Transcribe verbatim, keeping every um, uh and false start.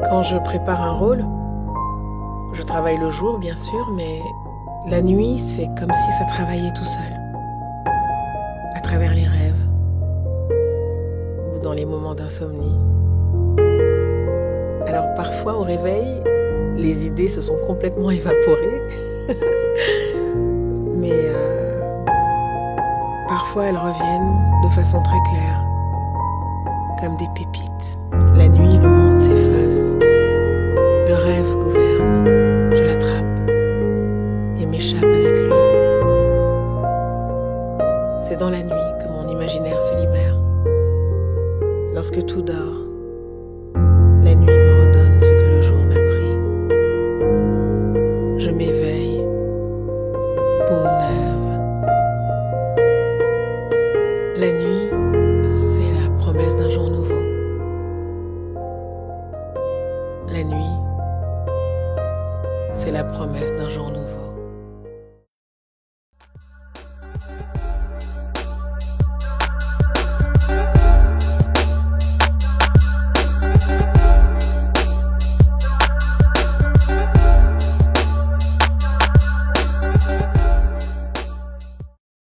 Quand je prépare un rôle, je travaille le jour bien sûr, mais la nuit c'est comme si ça travaillait tout seul, à travers les rêves ou dans les moments d'insomnie. Alors parfois au réveil, les idées se sont complètement évaporées, mais euh, parfois elles reviennent de façon très claire, comme des pépites. La nuit, le monde s'efface, le rêve gouverne, je l'attrape et m'échappe avec lui. C'est dans la nuit que mon imaginaire se libère. Lorsque tout dort, la nuit me redonne ce que le jour m'a pris. Je m'éveille, peau neuve. La nuit, c'est la promesse d'un jour nouveau. La nuit, c'est la promesse d'un jour nouveau.